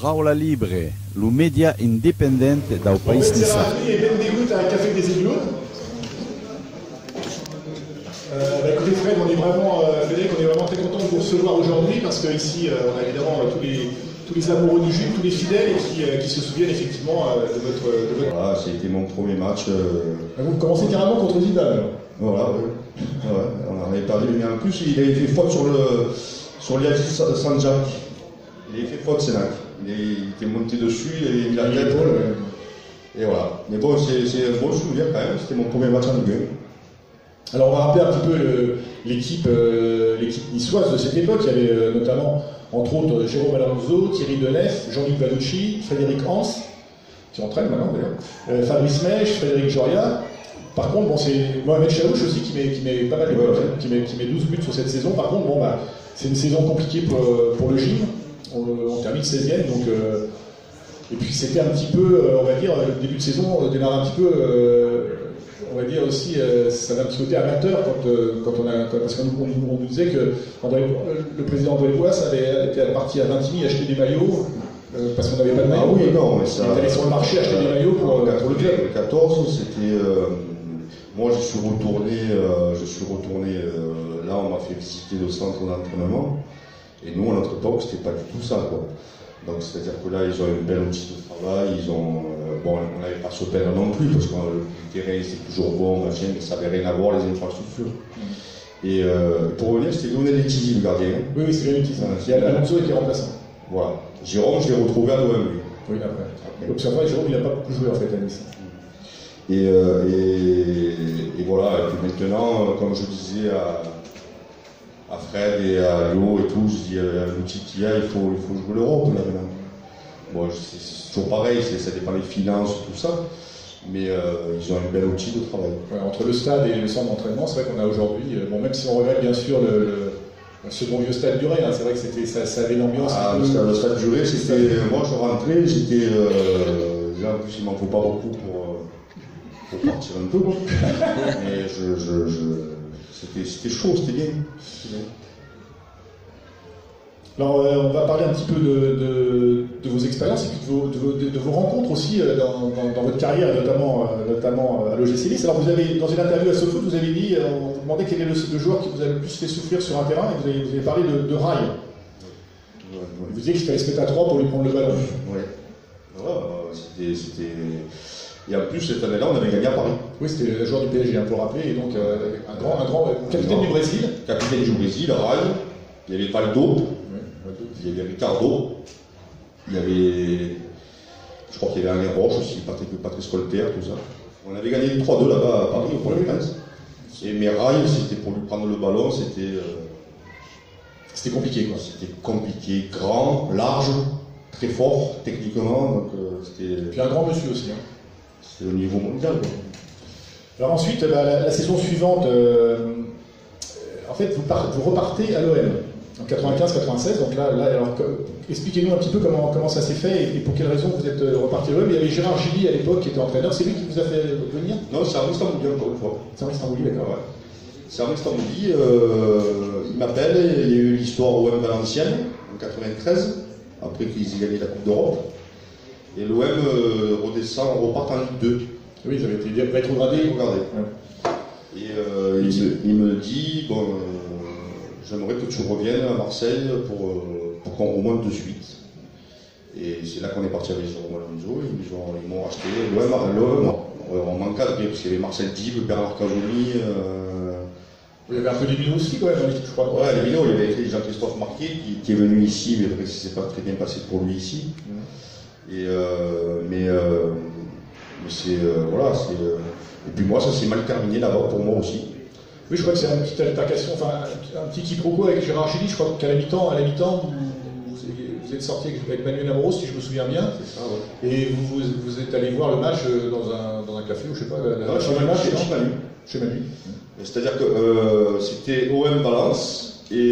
Paula Libre, lo media indipendente dal país de Sá. Et benvenuti al Café des Igloos. Écoutez Fred, Frédéric, on est vraiment très content de vous recevoir aujourd'hui parce qu'ici, on a évidemment tous les amoureux du Juve, tous les fidèles qui se souviennent effectivement de votre... Voilà, c'était mon premier match. Vous commencez carrément contre Zidane. Voilà, oui. Ouais, on n'avait pas vu, mais en plus, il avait fait faute sur l'Iazi Sanjak. Il avait fait faute, Sénac. Il était monté dessus, il avait mis la tête. Et voilà. Mais bon, c'est un bon souvenir quand même, c'était mon premier match en Ligue 1. Alors on va rappeler un petit peu l'équipe niçoise de cette époque. Il y avait notamment, entre autres, Jérôme Alonso, Thierry Denef, Jean-Luc Vaducci, Frédéric Hans, qui entraîne maintenant d'ailleurs, Fabrice Mèche, Frédéric Joria. Par contre, bon, c'est Mohamed Chaouch aussi qui met pas mal de buts, qui met 12 buts sur cette saison. Par contre, bon, bah, c'est une saison compliquée pour le gym. On termine 16e, donc... et puis c'était un petit peu, on va dire, le début de saison, on démarre un petit peu... on va dire aussi, ça avait un petit côté amateur parce qu'on nous disait que le président de l'Ébois était parti à Vintimille acheter des maillots parce qu'on n'avait pas de maillot. Ah oui, non, mais ça. Il est allé sur le marché acheter des maillots pour le club. Le 14, c'était. Moi, je suis retourné. Là, on m'a fait visiter le centre d'entraînement. Et nous, à notre époque, c'était pas du tout ça, quoi. Donc, c'est-à-dire que là, ils ont un bel outil de travail, bon, on n'avait pas se perdre non plus, parce que le terrain, c'est toujours bon, machin, mais ça n'avait rien à voir, les infrastructures. Et pour revenir, c'était Lionel Etizi, le gardien. Oui, c'est Lionel Etizi. Alonso était remplaçant. Voilà. Jérôme, je l'ai retrouvé à l'OM, lui. Oui, après. Observant, Jérôme, il n'a pas beaucoup joué, en fait, à Nice. Et voilà, et puis maintenant, comme je disais à Fred et à Léo et tout, je dis l'outil qu'il y a, il faut jouer l'Europe là maintenant. Bon, c'est toujours pareil, ça dépend des finances, tout ça, mais ils ont un bel outil de travail. Ouais, entre le stade et le centre d'entraînement, c'est vrai qu'on a aujourd'hui, bon, même si on regrette bien sûr le second vieux stade du Ré, hein, c'est vrai que ça avait l'ambiance. Ah, le stade du Ré, c'était. Moi je rentrais, j'étais. Déjà en plus il m'en faut pas beaucoup pour partir un peu, quoi. Mais c'était chaud, c'était bien. Alors, on va parler un petit peu de vos expériences et puis de vos rencontres aussi dans votre carrière, notamment à l'OGC Nice. Alors, vous avez, dans une interview à SoFoot, vous avez dit, on vous demandait quel est le joueur qui vous a le plus fait souffrir sur un terrain, et vous avez parlé de Rai. Ouais. Vous disiez qu'il fallait se mettre à 3 pour lui prendre le ballon. Oui. Voilà, c'était. Et en plus, cette année-là, on avait gagné à Paris. Oui, c'était le joueur du PSG, pour rappeler, et donc un grand capitaine du Brésil. Capitaine du Brésil, Rai. Il y avait Valdo. Il y avait Ricardo, il y avait, je crois qu'il y avait Alain Roche aussi, Patrice Colter, tout ça. On avait gagné 3-2 là-bas à Paris, au Pôle France. Et mais Rai, c'était pour lui prendre le ballon, c'était compliqué, quoi. C'était compliqué, grand, large, très fort techniquement, donc c'était. Puis un grand monsieur aussi. Hein. C'est au niveau mondial, quoi. Alors ensuite, la saison suivante, en fait, vous repartez à l'OM. En 95-96, donc là alors, expliquez-nous un petit peu comment ça s'est fait et pour quelles raisons vous êtes reparti à l'OM. Il y avait Gérard Gilly à l'époque qui était entraîneur, c'est lui qui vous a fait venir? Non, c'est Henri Stambouli encore une fois. C'est Henri Stambouli, d'accord. Ouais. C'est Henri Stambouli, il m'appelle, il y a eu l'histoire au OM Valenciennes en 93, après qu'ils aient gagné la Coupe d'Europe. Et l'OM repart en Ligue 2. Oui, ils avaient été rétrogradés. Ouais. Et il me dit, bon, j'aimerais que tu reviennes à Marseille pour qu'on remonte de suite. Et c'est là qu'on est parti avec Jérôme Alonso, ils m'ont racheté. L'OM, on m'encadrait, parce qu'il y avait Marcel Dib, Bernard Cajoli. Il y avait un peu des Minots aussi, quand même, je crois. Ouais, les Minots, il y avait Jean-Christophe Marquet qui est venu ici, mais après, ça s'est pas très bien passé pour lui ici. Et c'est. Voilà, c'est. Et puis moi, ça s'est mal terminé là-bas pour moi aussi. Oui, je crois que c'est une petite altercation, enfin un petit quiproquo avec Gérard Gilly. Je crois qu'à la mi-temps, vous êtes sorti avec Manuel Amoros, si je me souviens bien. C'est ça, ouais. Et vous êtes allé voir le match dans un café, ou je sais pas, chez Manu. C'est-à-dire que c'était OM Valence, et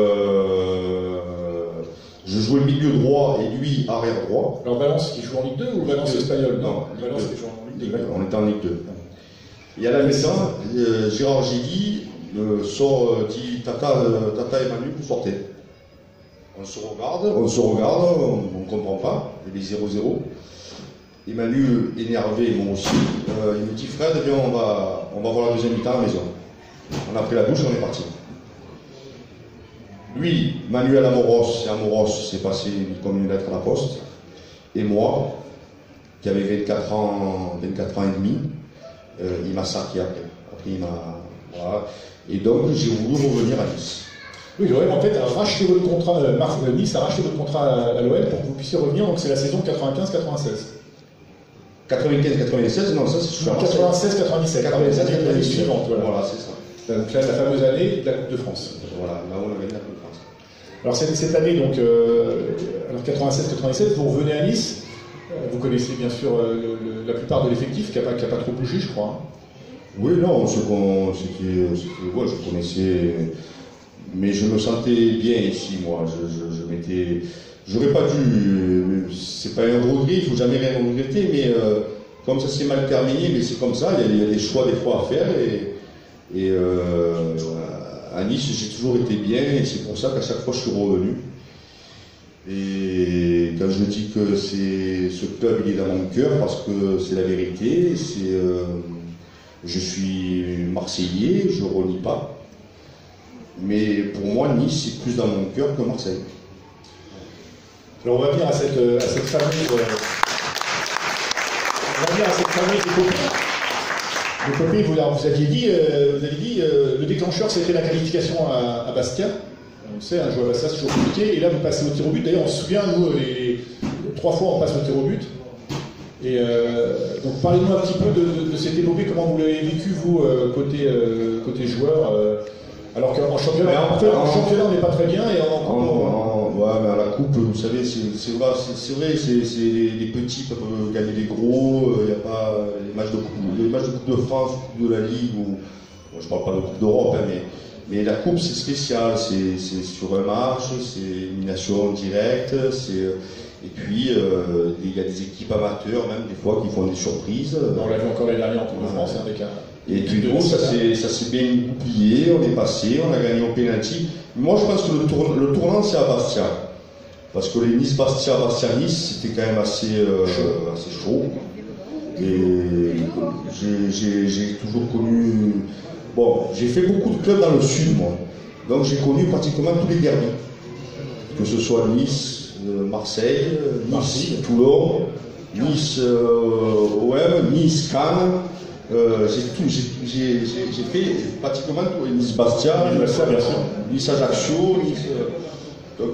je jouais milieu droit et lui arrière droit. Alors Valence qui joue en Ligue 2 ou Valence espagnol? Non, Valence qui joue en Ligue 2. On était en Ligue 2. Et à la mi-temps, Gérard Gilly dit Tata et Manu, vous sortez. On se regarde, on ne comprend pas, il y avait 0-0. Et Manu, énervé, et moi aussi, il me dit Fred, viens, on va voir la deuxième mi-temps à la maison. On a pris la douche et on est parti. Lui, Manuel Amoros, c'est passé comme une lettre à la poste. Et moi, qui avait 24 ans et demi, il m'a saqué après. Après, il m'a. Voilà. Et donc, j'ai voulu revenir à Nice. Oui, l'OM en fait a racheté votre contrat, Nice a racheté votre contrat à l'OM pour que vous puissiez revenir, donc c'est la saison 95-96. 95-96, non, ça c'est sur 96-97, suivante, voilà c'est ça. Donc là, la fameuse année de la Coupe de France. Voilà, là on a gagné la Coupe de France. Alors cette année, donc, alors 96-97, vous revenez à Nice, vous connaissez bien sûr la plupart de l'effectif qui n'a pas trop bougé, je crois. Hein. Oui, non, je connaissais, mais je me sentais bien ici, moi. Je m'étais. J'aurais pas dû. C'est pas un regret, il faut jamais rien regretter, mais comme ça s'est mal terminé, mais c'est comme ça, il y a des choix des fois à faire, et à Nice, j'ai toujours été bien, et c'est pour ça qu'à chaque fois je suis revenu. Et quand je dis que ce club il est dans mon cœur, parce que c'est la vérité, je suis Marseillais, je renie pas. Mais pour moi, Nice, c'est plus dans mon cœur que Marseille. Alors on va venir à cette famille. On va venir à cette famille de copains. De copains, vous aviez dit, le déclencheur c'était la qualification à Bastia. On sait, jouer à Bastia c'est toujours compliqué. Et là vous passez au tir au but. D'ailleurs on se souvient, nous, les 3 fois on passe au tir au but. Et donc parlez-nous un petit peu de cette épopée, comment vous l'avez vécu vous côté joueur. Alors qu'en championnat, on n'est pas très bien et ouais, mais à la coupe, vous savez, c'est vrai, les petits peuvent gagner les gros. Il n'y a pas les matchs de Coupe de France, Coupe de la Ligue, ou bon, je parle pas de Coupe d'Europe, hein, mais la coupe c'est spécial, c'est sur un match, c'est élimination directe, et puis il y a des équipes amateurs même des fois qui font des surprises. On l'a vu encore l'année dernière en Coupe de France, avec un. Et puis nous, ça s'est bien goupillé, on est passé, on a gagné au pénalty. Moi je pense que le tournant c'est à Bastia. Parce que les Nice-Bastia, Bastia-Nice, c'était quand même assez chaud. Et j'ai toujours connu. Bon, j'ai fait beaucoup de clubs dans le sud, moi. Donc j'ai connu pratiquement tous les derbys. Que ce soit Nice, Marseille, Nice, Toulon, Nice, OM, Nice, Cannes. J'ai fait pratiquement tout, Nice Bastia, Nice Ajaccio, Nice. Donc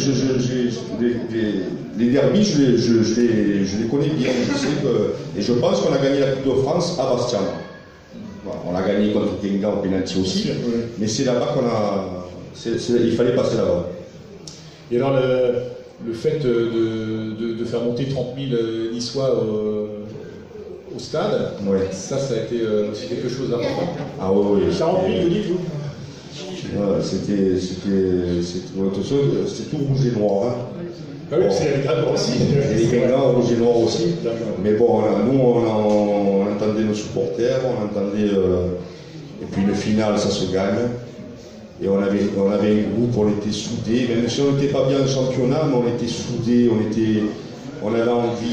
les derbys, je les connais bien. Je sais et je pense qu'on a gagné la Coupe de France à Bastia. Voilà, on a gagné contre Guingamp au pénalty aussi, mais c'est là-bas il fallait passer là-bas. Et alors le fait de faire monter 30 000 Niçois au stade, ouais. Ça a été aussi quelque chose d'important. Ah oui. 40 000, vous dites-vous? Ouais, c'était tout rouge et noir. Hein. Ah oui, c'est les Guingamp aussi. Les Guingamp, rouge et noir aussi. Mais bon, nous, on entendait nos supporters, on entendait. Et puis le final, ça se gagne. Et on avait un groupe, on était soudés. Même si on n'était pas bien en championnat, mais on était soudés, on avait envie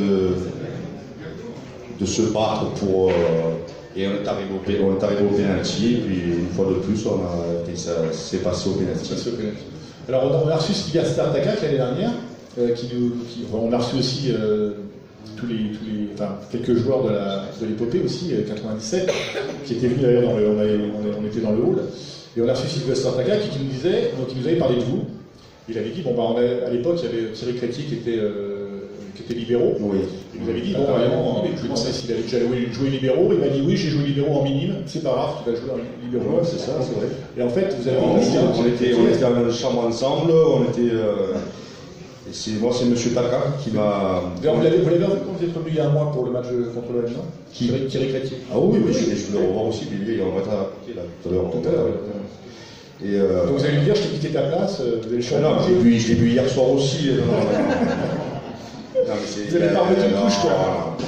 de se battre pour. Et on est arrivé au pénalty, et puis une fois de plus, c'est passé au pénalty. Alors on a reçu Sylvia Startaka l'année dernière, on a reçu aussi quelques joueurs de l'épopée aussi, 97, qui étaient venus d'ailleurs on était dans le hall, et on a reçu Sylvia Startaka qui nous avait parlé de vous. Il avait dit, à l'époque il y avait Thierry Crétier qui était libéraux. Oui. Il vous avait dit, je lui demandais s'il avait déjà joué libéraux. Il m'a dit, oui, j'ai joué libéraux en minime. C'est pas grave, tu vas jouer en libéraux. Ouais, c'est ça, c'est vrai. Et en fait, vous avez on était dans la chambre ensemble, moi, c'est M. Taka qui m'a. Vous l'avez revu quand vous êtes revenu il y a un mois pour le match contre le Milan? Thierry Crétier. Ah oui, je voulais le revoir aussi, mais lui, on va t'apporter là tout à l'heure. Donc vous allez lui dire, je t'ai piqué ta place, vous allez changer. Non, je l'ai vu hier soir aussi. Vous avez pas remis une couche, quoi.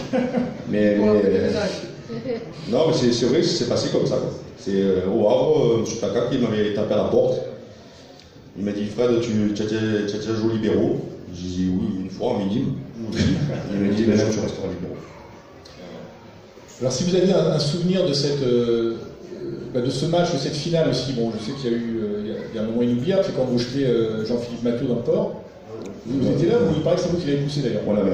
Non, mais c'est vrai que c'est passé comme ça. C'est au Havre, M. Taka qui m'avait tapé à la porte. Il m'a dit, Fred, tu as déjà joué au libéraux? J'ai dit oui, une fois en minime. Il m'a dit, maintenant tu resteras libéraux. Alors si vous avez un souvenir de de ce match, de cette finale aussi, bon, je sais qu'il y a eu il y a un moment inoubliable, c'est quand vous jetez Jean-Philippe Mathieu dans le port. Vous étiez là, ou il paraît que c'est vous qui l'avez poussé d'ailleurs? Voilà,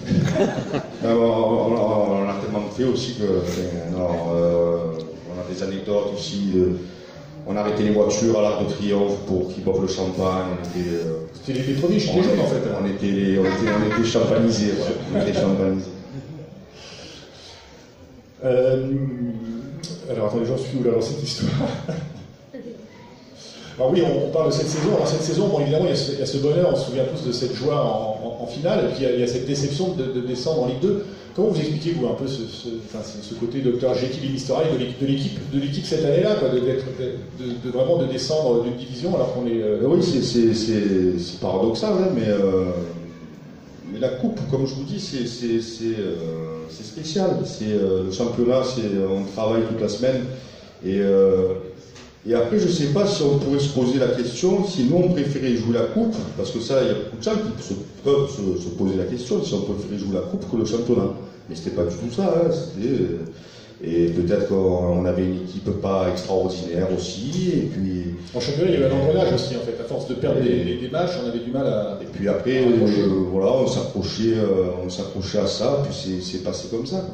on a tellement fait aussi que on a des anecdotes aussi. On a arrêté les voitures à l'Arc de Triomphe pour qu'ils boivent le champagne. C'était les premiers gilets jaunes en fait. On était champanisés. Voilà. On était champanisés. Alors attendez, j'en suis où là dans cette histoire? Alors oui, on parle de cette saison. Alors cette saison, bon, évidemment, il y a ce bonheur, on se souvient tous de cette joie en finale, et puis il y a cette déception de descendre en Ligue 2. Comment vous expliquez, vous, un peu ce côté Dr Jekyll et Mr Hyde de l'équipe cette année-là, de vraiment de descendre d'une division alors qu'on est... Oui, c'est paradoxal, hein, mais la coupe, comme je vous dis, c'est spécial. Le championnat, on travaille toute la semaine, et après, je ne sais pas si on pourrait se poser la question, si nous on préférait jouer la coupe, parce que ça, il y a beaucoup de gens qui peuvent se poser la question, si on préférait jouer la coupe que le championnat. Mais c'était pas du tout ça, hein, et peut-être qu'on avait une équipe pas extraordinaire aussi, et puis... En championnat, il y avait un engrenage aussi, en fait, à force de perdre des matchs, on avait du mal à... Et puis après, voilà, on s'accrochait à ça, puis c'est passé comme ça.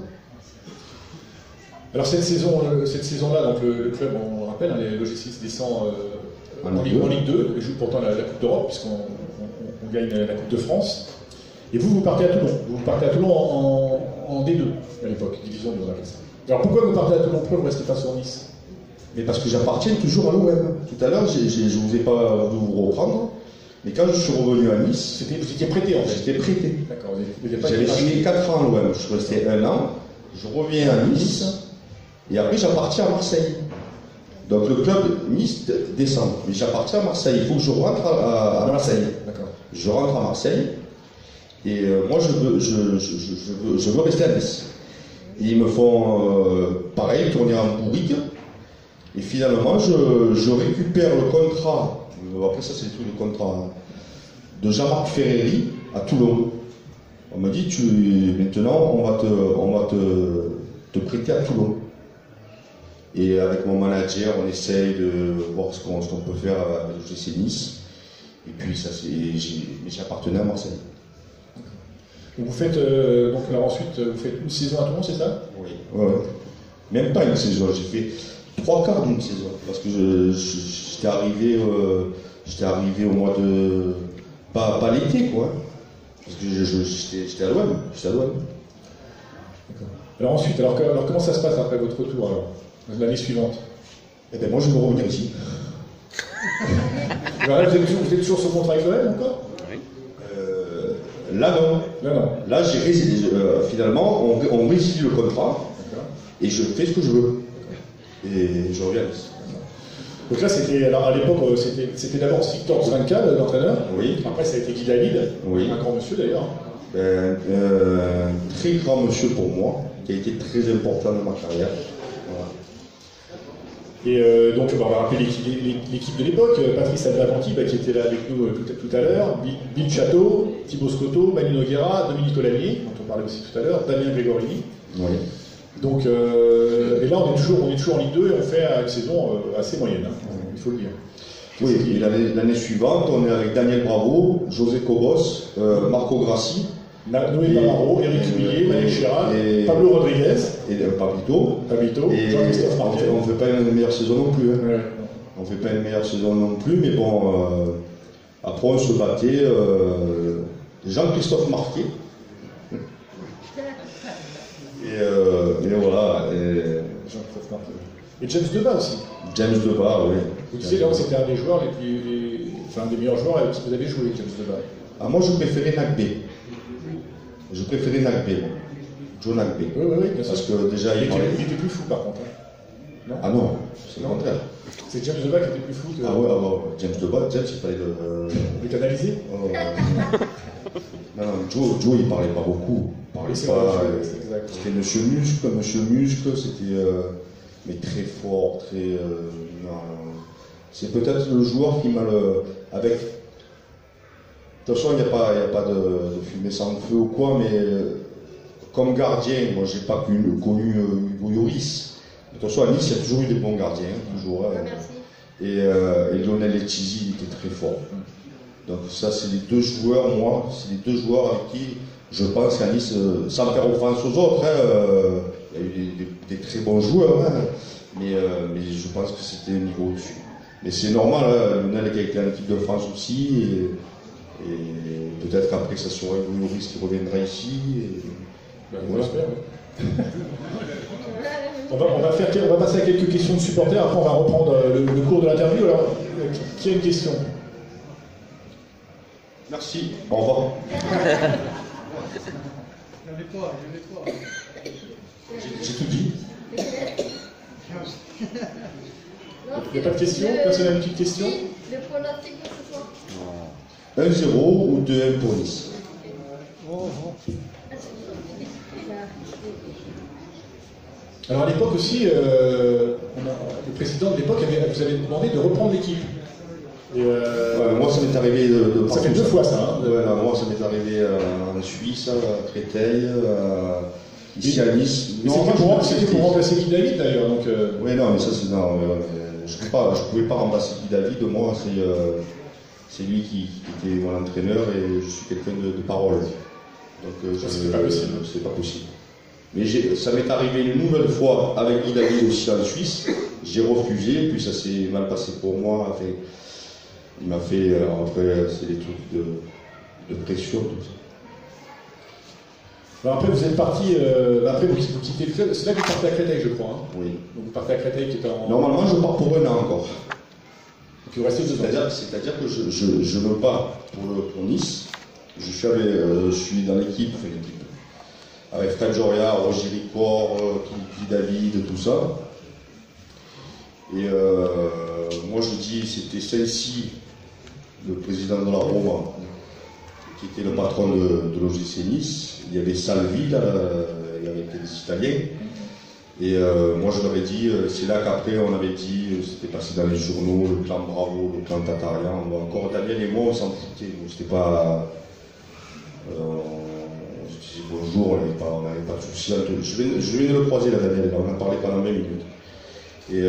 Alors cette saison-là, donc le club, on le rappelle, les Logis descend en Ligue 2, et joue pourtant la Coupe d'Europe, puisqu'on gagne la Coupe de France. Et vous partez à Toulon. Vous partez à Toulon en D2 à l'époque, division 2, on appelle ça. Alors pourquoi vous partez à Toulon? Pourquoi vous ne restez pas sur Nice? Mais parce que j'appartiens toujours à l'OM. Tout à l'heure, je ne vous ai pas voulu vous reprendre, mais quand je suis revenu à Nice... Vous étiez prêté en fait? J'étais prêté. D'accord. J'avais signé 4 ans à l'OM, je suis resté 1 an, je reviens à Nice, et après j'appartiens à Marseille. Donc le club Nice descend, mais j'appartiens à Marseille. Il faut que je rentre à Marseille. D'accord. Je rentre à Marseille, et moi je veux rester à Nice. Et ils me font pareil, tourner en bourrique, et finalement je récupère le contrat, après ça c'est des trucs de contrat, hein, de Jean-Marc Ferreri à Toulon. On me dit, maintenant on va te prêter à Toulon. Et avec mon manager, on essaye de voir ce qu'on peut faire avec le GC Nice. Et puis ça, j'appartenais à Marseille. Donc vous faites ensuite vous faites une saison à Toulon, c'est ça? Oui. Ouais. Même pas une saison, j'ai fait 3/4 d'une saison. Parce que j'étais arrivé au mois de pas l'été quoi. Parce que j'étais à l'OM. Alors ensuite, alors comment ça se passe après votre retour alors, l'année suivante? Eh bien moi je vais revenir ici. Alors là, vous êtes toujours sur contrat avec l'OM encore? Oui. Là non. Là j'ai résilié. Finalement on résilie le contrat. Et je fais ce que je veux. Et je reviens ici. Donc là, alors à l'époque, c'était d'abord Victor Zvanka, l'entraîneur. Oui. Après, ça a été Guy David, oui. Un grand monsieur d'ailleurs. Très grand monsieur pour moi, qui a été très important dans ma carrière. Voilà. Et donc, on va rappeler l'équipe de l'époque. Patrice Alvacanti, qui était là avec nous tout à l'heure. Bill Chateau, Thibaut Scotto, Manu Noguera, Dominique Olamier, dont on parlait aussi tout à l'heure, Damien Gregorini. Oui. Donc, et là, on est toujours en Ligue 2 et on fait une saison assez moyenne, hein, il faut le dire. Oui, et l'année suivante, on est avec Daniel Bravo, José Cobos, Marco Grassi, Noé Bamaro, Eric Huillier, Manuel Chéral, Pablo Rodriguez, et Pablito, et Jean-Christophe Marquet. On ne fait pas une meilleure saison non plus. Hein. Ouais. On ne fait pas une meilleure saison non plus, mais bon, après on se battait. Jean-Christophe Marquet. Et voilà. Jean-Christophe Marquet. Et James Debat aussi. James Debat, oui. Vous disiez que c'était un des joueurs un des meilleurs joueurs avec qui vous avez joué, James Debat. Ah, moi je préférais Nagbe. Joe Nagbe. Oui, bien sûr. Parce que déjà il était plus fou par contre. Hein. Non, ah non, c'est le contraire. C'est James Debat qui était plus fou que... Ah ouais, James Debat, il fallait le... Il est analysé Non, Joe il parlait pas beaucoup. Il parlait pas. C'était Monsieur Muscle, c'était mais très fort, très. C'est peut-être le joueur qui m'a le... Avec... De toute façon, il n'y a pas de fumée sans feu ou quoi, mais comme gardien, moi j'ai pas connu Hugo Lloris. De toute façon, à Nice, il y a toujours eu des bons gardiens, toujours. Et Lionel Etchizy, il était très fort. Donc ça, c'est les deux joueurs, c'est les deux joueurs avec qui je pense qu'à Nice, sans faire offense aux autres, il y a eu des très bons joueurs, hein, mais je pense que c'était un niveau au-dessus. Mais c'est normal, hein, Lionel qui a été en équipe de France aussi, et peut-être qu'après ça sera Hugo Lloris qui reviendra ici. On l'espère, oui. On va passer à quelques questions de supporters, après on va reprendre le cours de l'interview. Alors, qui a une question? Merci, au revoir. J'ai tout dit. Il n'y a pas de question? Personne n'a une petite question? Le pronostic de ce soir? 1-0 ou 2-1 pour Nice. Alors à l'époque aussi, le président de l'époque vous avait demandé de reprendre l'équipe. Moi ça m'est arrivé de ça fait 2 fois ça. Hein, ouais, moi ça m'est arrivé en Suisse, à Créteil, ici à Nice. C'était pour remplacer Guy David d'ailleurs. Oui, non, mais ça c'est. Non, je ne pouvais pas remplacer Guy David, moi c'est lui qui était mon entraîneur et je suis quelqu'un de parole. Donc c'est pas possible. C'est pas possible. Mais ça m'est arrivé une nouvelle fois avec Guy David aussi en Suisse. J'ai refusé, puis ça s'est mal passé pour moi. Enfin, il m'a fait. Après, c'est des trucs de pression, tout ça. Alors après, vous êtes parti. Après, vous quittez le club. C'est là que vous partez à Créteil, je crois. Hein. Oui. Donc vous partez à Créteil qui est en. Normalement, je pars pour 1 an encore. Donc vous restez 2 ans. C'est-à-dire que je veux pas pour Nice. Je suis dans l'équipe. Avec Fred Joria, Roger Ricor, Guy David, tout ça. Et moi je dis, c'était Sensi, le président de la Roma, qui était le patron de l'OGC Nice. Il y avait Salvi, là, il y avait des Italiens. Et moi je leur ai dit, c'est là qu'après on avait dit, c'était passé dans les journaux, le clan Bravo, le clan Tatarian. Encore Daniel et moi on s'en foutait, c'était pas... je disais bonjour, on n'avait pas de soucis. Je viens de le croiser là, Daniel, on en parlait pendant 20 minutes. Et,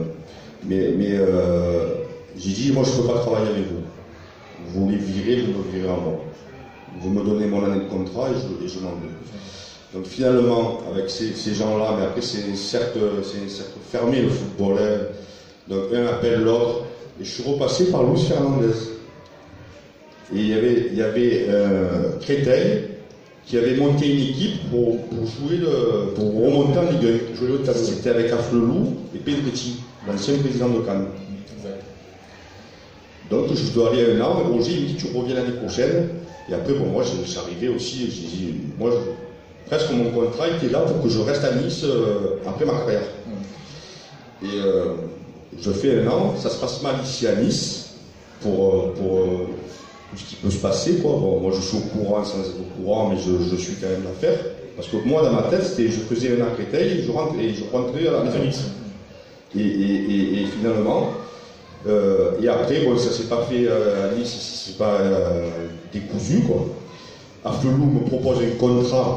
j'ai dit, moi je ne peux pas travailler avec vous. Vous les virez, vous me virez en moi. Vous me donnez mon année de contrat et je m'en vais. Donc finalement, avec ces gens-là, mais après c'est certes fermé le football. Hein. Donc un appelle l'autre. Et je suis repassé par Luis Fernandez. Et il y avait Créteil qui avait monté une équipe pour remonter en Ligue 1. C'était avec Afflelou et Pedretti, l'ancien président de Cannes. Donc je dois aller 1 an, et Roger il me dit tu reviens l'année prochaine. Et après bon, moi je suis arrivé aussi, j'ai dit, moi presque mon contrat était là pour que je reste à Nice après ma carrière. Et je fais 1 an, ça se passe mal ici à Nice pour tout ce qui peut se passer, quoi. Bon, moi je suis au courant sans être au courant, mais je suis quand même l'affaire. Parce que moi dans ma tête, c'était je faisais 1 an à Créteil et je rentrais à la maison. Et finalement, et après, bon, ça s'est pas fait à Nice, ça s'est pas décousu, quoi. Afflelou me propose un contrat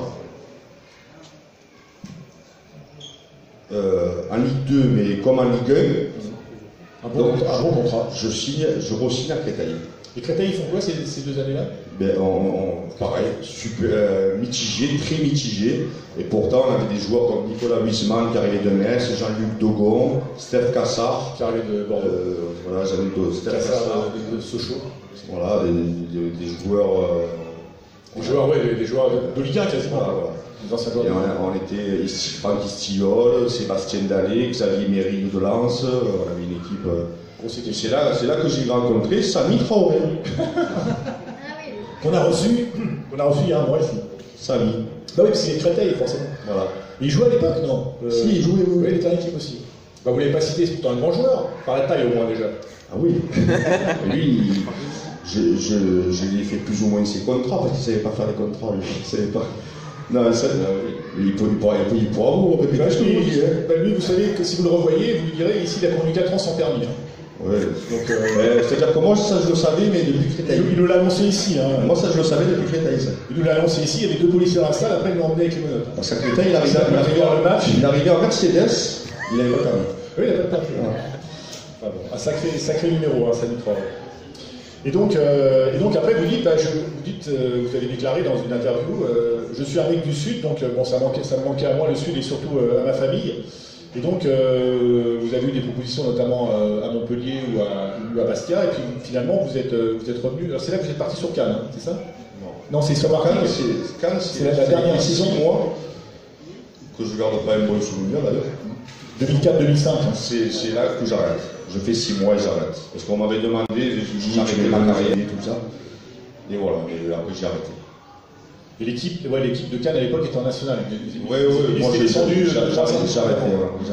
en Ligue 2, mais comme en Ligue 1. Un bon contrat. Je re-signe à Créteil. Et Créteil, ils font quoi ces 2 années-là? Pareil, super mitigé, très mitigé. Et pourtant, on avait des joueurs comme Nicolas Huisman qui arrivait de Metz, Jean-Luc Dogon, Steph Cassard. Qui arrivait de Bordeaux. Voilà, j'avais Steph Cassard. De Sochaux. Voilà, des joueurs. Des joueurs de Ligue 1 quasiment. Voilà. Et on était Franck Istiol, Sébastien Dallet, Xavier Méry de Lens. On avait une équipe. C'est là que j'ai rencontré Samy Traoré. Qu'on a reçu il y a 1 mois ici. Samy. Bah oui, parce qu'il est Créteil, forcément. Voilà. Il jouait à l'époque, non? Si, il jouait, oui. Il était en équipe aussi. Bah, vous ne l'avez pas cité, c'est pourtant un grand joueur. Par la taille au moins déjà. Ah oui. Lui, je lui ai fait plus ou moins ses contrats parce qu'il ne savait pas faire les contrats. Lui. Il ne savait pas. Non, ça, il pourra vous répéter ce que vous dites. Lui, vous savez que si vous le revoyez, vous lui direz ici, il a conduit 4 ans sans permis. Hein. Ouais. C'est-à-dire que moi, ça je le savais, mais depuis Créteil. Il nous l'a annoncé ici. Hein. Moi, ça je le savais depuis Créteil. Il nous l'a annoncé ici, il y avait 2 policiers dans la salle, après ils l'ont emmené avec les menottes. Parce qu'à Créteil, il arrivait en Mercedes, il n'avait pas de permis. Oui, il n'avait pas de permis. Enfin, bon, un sacré numéro, hein, ça nous croit. Et donc après, vous dites, vous avez déclaré dans une interview, je suis un mec du Sud, donc bon, ça me manquait à moi le Sud et surtout à ma famille. Et donc, vous avez eu des propositions notamment à Montpellier ou à Bastia, et puis finalement, vous êtes revenu. Alors c'est là que vous êtes parti sur Cannes, hein, c'est ça? Non, c'est sur Martinique. Cannes, c'est la dernière saison. 6 mois, que je ne garde pas un bon souvenir d'ailleurs. 2004-2005. Hein. C'est là que j'arrête. Je fais 6 mois et j'arrête. Parce qu'on m'avait demandé, j'arrêtais ma carrière et tout ça. Et voilà, mais après j'ai arrêté. Et l'équipe de Cannes à l'époque était en national. Oui, moi j'ai arrêté.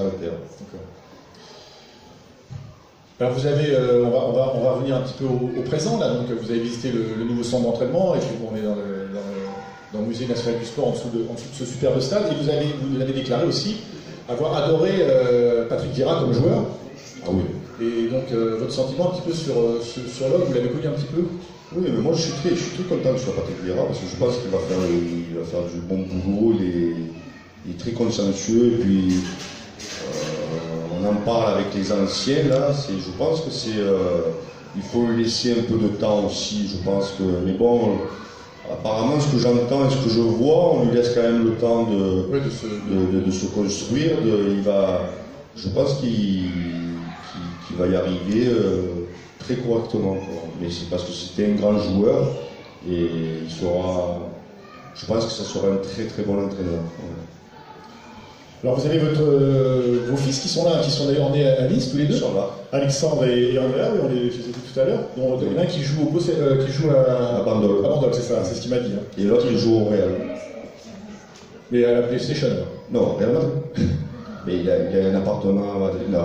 Alors vous avez, on va revenir un petit peu au présent là. Donc vous avez visité le nouveau centre d'entraînement et puis on est dans le musée national du sport en dessous de ce superbe stade. Et vous l'avez déclaré aussi avoir adoré Patrick Vieira comme joueur. Ah oui. Et donc votre sentiment un petit peu sur l'homme, vous l'avez connu un petit peu? Oui, mais moi je suis très content que ce soit Patrick Vieira parce que je pense qu'il va faire du bon boulot. Il est très consciencieux et puis on en parle avec les anciens là. Je pense que il faut lui laisser un peu de temps aussi. Je pense que, mais bon, apparemment ce que j'entends et ce que je vois, on lui laisse quand même le temps de se construire. Je pense qu'il va y arriver très correctement. Mais c'est parce que c'était un grand joueur et je pense que ça sera un très très bon entraîneur. Alors vous avez vos fils qui sont là, qui sont d'ailleurs nés à Nice tous les deux. Ils sont là. Alexandre et Andrea, oui, on les faisait tout à l'heure. Dont l'un qui joue à Bandol. À Bandol, c'est ça, c'est ce qu'il m'a dit. Hein. Et l'autre il joue au Real. Mais à la PlayStation. Non, Real Madrid. Mais il a un appartement à Madrid. Non.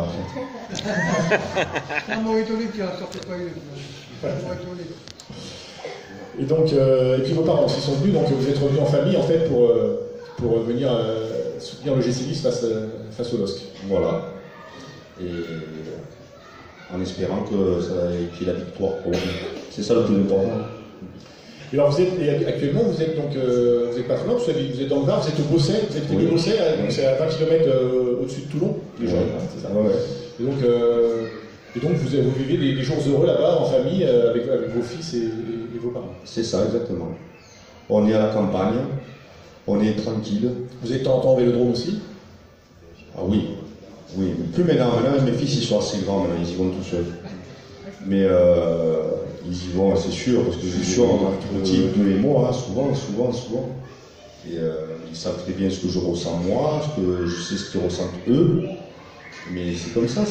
Et donc, et puis vos parents aussi sont venus, donc vous êtes revenus en famille en fait pour venir soutenir le GC Nice face au LOSC. Voilà. Et en espérant qu'il y ait la victoire pour nous. C'est ça le plus important. Et alors actuellement vous êtes pas très loin, vous êtes dans le Var, vous êtes au Bosset, vous êtes au Bosset, donc c'est à 20 km au-dessus de Toulon, déjà, c'est ça. Ouais. Et donc vous vivez des jours heureux là-bas en famille avec vos fils et vos parents. C'est ça exactement. On est à la campagne, on est tranquille. Vous êtes en vélodrome aussi? Ah oui, mais plus maintenant. Maintenant mes fils ils sont assez grands, maintenant ils y vont tout seuls. Mais ils y vont, c'est sûr, parce que je suis tout petit, 2 et moi, hein, souvent. Et ils savent très bien ce que je ressens moi, je sais ce qu'ils ressentent eux. Mais c'est comme ça,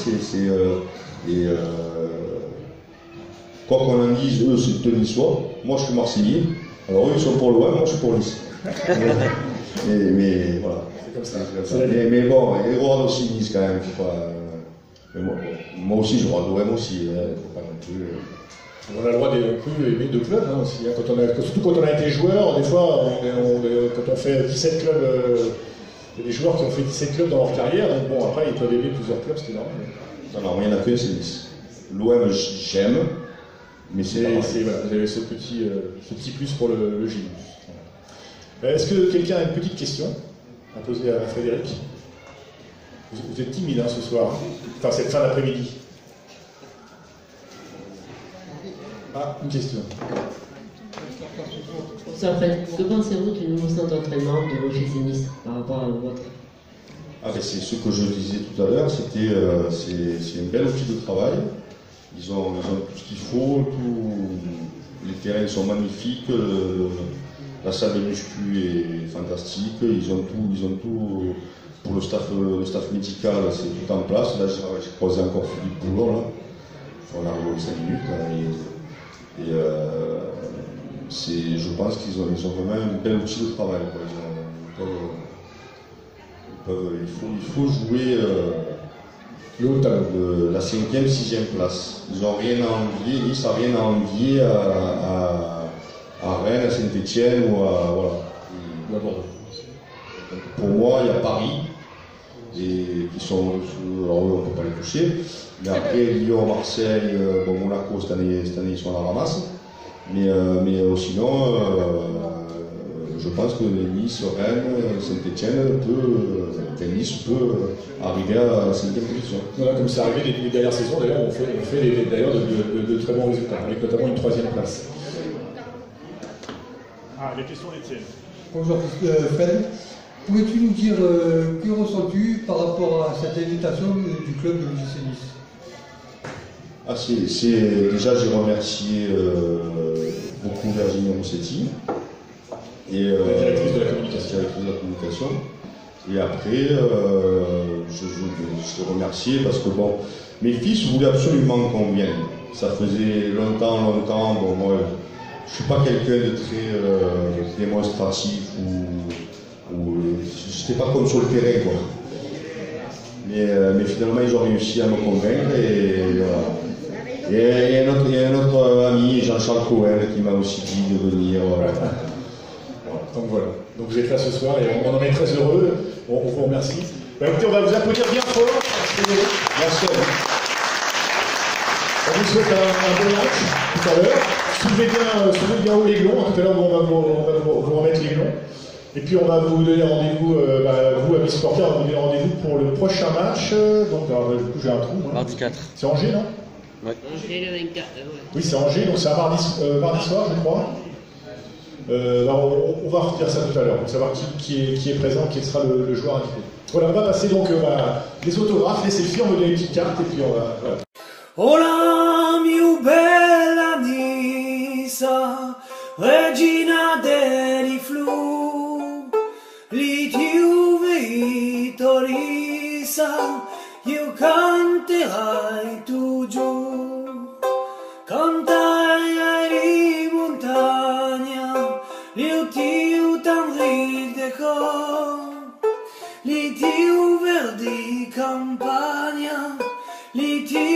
quoi qu'on en dise, eux c'est deux Niçois, moi je suis Marseillais, alors eux ils sont pour l'OM, moi je suis pour Nice. mais voilà. C'est comme ça. Mais bon, les Rouen aussi Nice quand même, faut pas. Mais moi aussi je crois l'OM aussi, faut pas non plus. On a le droit d'aimer deux clubs hein, aussi. Hein, surtout quand on a été joueur, des fois, quand on fait 17 clubs, il y a des joueurs qui ont fait 17 clubs dans leur carrière, donc bon, après ils peuvent aimer plusieurs clubs, c'est normal. Non, il n'y en a qu'un, c'est Nice. L'OM, j'aime, mais c'est pas voilà, vous avez ce petit plus pour le gym. Voilà. Est-ce que quelqu'un a une petite question à poser à Frédéric? Vous êtes timide hein, ce soir, enfin cette fin d'après-midi. Ah, une question. Que pensez-vous du nouveau centre d'entraînement de l'OGC Nice par rapport à votre? C'est ce que je disais tout à l'heure, c'est un bel outil de travail. Ils ont tout ce qu'il faut, les terrains sont magnifiques, la salle de muscu est fantastique, ils ont tout pour le staff médical, c'est tout en place. Là, j'ai croisé encore Philippe Boulon, là. On arrive aux 5 minutes. Là, je pense qu'ils ont vraiment un bel outil de travail. Il faut jouer la 5e, 6e place. Ils n'ont rien à envier, Nice n'a rien à envier à Rennes, à Saint-Etienne ou à Bordeaux. Pour moi, il y a Paris, et qui sont, alors eux, on ne peut pas les toucher. Mais après, Lyon, Marseille, bon, Monaco, cette année, ils sont à la ramasse. Mais sinon, je pense que Nice, Rennes, Saint-Etienne Nice peut arriver à la 5e position. Voilà, comme c'est arrivé les dernières saisons, d'ailleurs, on fait d'ailleurs de très bons résultats, avec notamment une 3e place. Ah, les questions d'Étienne. Bonjour Fred. Pouvais-tu nous dire que ressens-tu par rapport à cette invitation du club de l'UGC Nice? Déjà, j'ai remercié beaucoup Virginie Rossetti, La directrice de la communication. Et après, je te remerciais parce que bon, mes fils voulaient absolument qu'on vienne. Ça faisait longtemps. Bon, moi, je suis pas quelqu'un de très démonstratif ou j'étais pas comme sur le terrain, quoi. Mais finalement, ils ont réussi à me convaincre et voilà. Et il y a un autre ami, Jean-Charles Cohen, qui m'a aussi dit de venir. Voilà. Donc voilà. Donc vous êtes là ce soir et on en est très heureux. On vous remercie. Bah, écoutez, on va vous applaudir bien fort. Merci à vous. On vous souhaite un bon match tout à l'heure. Soulevez bien haut les glons. Tout à l'heure, on va vous remettre les glons. Et puis on va vous donner rendez-vous, vous amis supporters, on va vous donner rendez-vous pour le prochain match. Donc alors, du coup j'ai un trou. Mardi 4. C'est Angers, non? Ouais. Angers le 24, Oui, c'est Angers, donc c'est un mardi soir, je crois. On va redire ça tout à l'heure, pour savoir qui est présent, qui sera le joueur invité. Voilà, on va passer donc les autographes, les selfies, on va donner une petite carte et puis on va. Voilà. Hola, mia bella Nisa, regina dei flu, li ti Torisa, io canterai tu giù, canterai di montagna, io ti t'enrideco, li ti verdi campagna, li ti